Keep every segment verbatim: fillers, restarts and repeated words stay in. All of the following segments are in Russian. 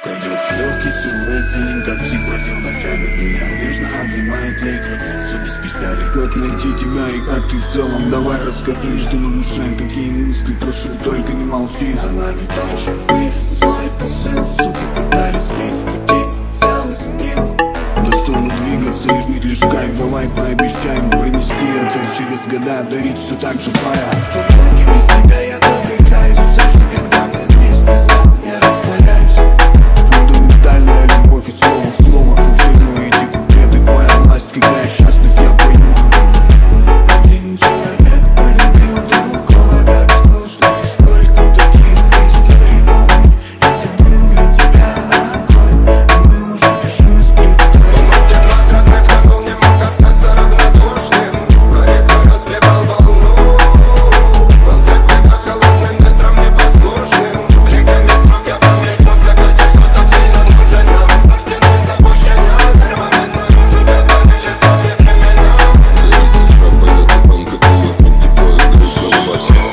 Крадется легкий силуэт за ним, как псих бродил ночами. Меня нежно обнимает ветер, все без печали. Как найти тебя и как ты в целом? Давай расскажи, что на душе, какие мысли, прошу, только не молчи. За нами точно ты, злой посыл. Суки пытались сбить с пути, целый сбрил. Достойно двигаться и жить лишь кайф. Давай пообещаем пронести это через года, дарить все так же твоя. Сто блоки без тебя я задыхаюсь. Все же когда мы вместе с тобой, я растворяюсь. Фундаментальная любовь и слово в слово. Повторю эти куплеты, твоя власть, когда я счастлив, я пойму. Один человек полюбил другого так скучно. И сколько таких историй помню. Это был для тебя огонь, и мы уже дышим из плитой. Помните глаз родных, я был, не мог остаться равнодушным. Река разбегал волну. Был для тебя холодным ветром непослушным. Бликами срок я померкнул в закате, что-то сильно нужен нам. Квартиры запущения, первыми наружу говорили сами для меня. Летний шрапает тонко было, так тепло и грустно в одно.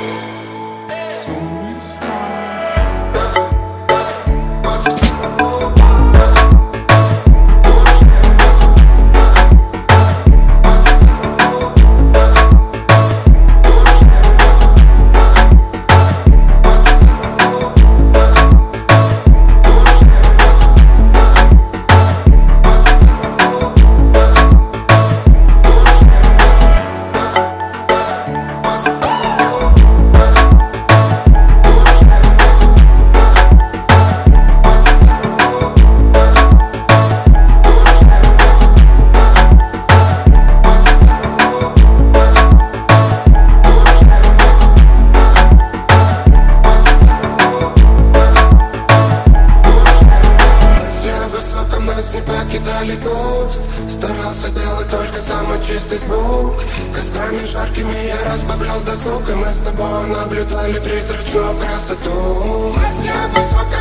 Нас не покидали гуд. Старался делать только самый чистый звук. Кострами жаркими я разбавлял досуг, и мы с тобой наблюдали призрачную красоту. Мысли высоко